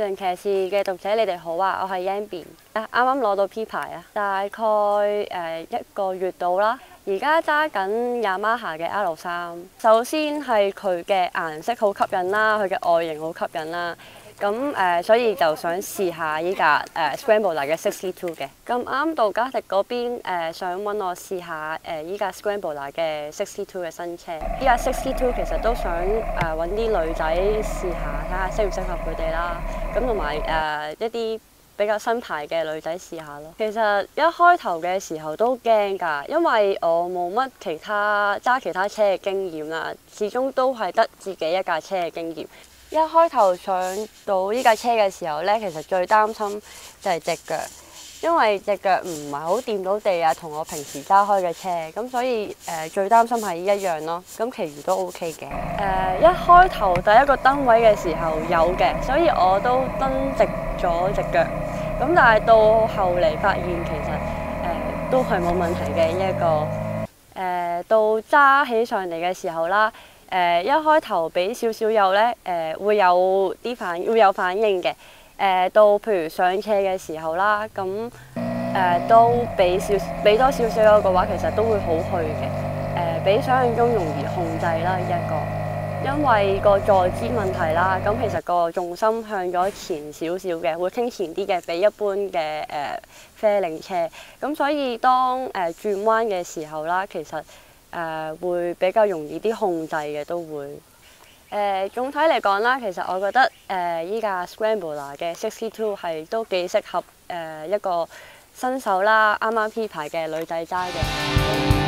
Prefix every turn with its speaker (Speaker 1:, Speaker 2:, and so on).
Speaker 1: 輪騎士嘅讀者，你哋好啊！我係 Yambi，啱啱攞到 P 牌啊，大概1個月到啦。而家揸緊Yamaha嘅 R3，首先係佢嘅顏色好吸引啦，佢嘅外形好吸引啦。咁所以就想試下依架Scrambler 嘅62嘅。咁啱杜嘉迪嗰邊想揾我試下依架 Scrambler 嘅62嘅新車。依架62其實都想揾啲女仔試下，睇下適唔適合佢哋啦。咁同埋一啲比較新牌嘅女仔試下咯。其實一開頭嘅時候都驚㗎，因為我冇乜揸其他車嘅經驗啦，始終都係得自己一架車嘅經驗。一開頭上到依架車嘅時候呢，其實最擔心就係隻腳，因為隻腳唔係好掂到地啊，同我平時揸開嘅車，咁所以最擔心係呢一樣咯。咁其餘都 OK 嘅。一開頭第一個燈位嘅時候有嘅，所以我都蹬直咗隻腳。咁但係到後嚟發現其實都係冇問題嘅呢一個。到揸起上嚟嘅時候啦。一開頭俾少少油咧，會有反應嘅。到譬如上斜嘅時候啦，咁都俾多少少油嘅話，其實都會好去嘅。比想象中容易控制啦呢一個，因為個坐姿問題啦，咁其實個重心向咗前少少嘅，會傾前啲嘅，比一般嘅啡領車。咁所以當轉彎嘅時候啦，其實會比較容易啲控制嘅都會。總體嚟講啦，其實我覺得依架 Scrambler 嘅62係都幾適合一個新手啦，啱啱 P 牌嘅女仔揸嘅。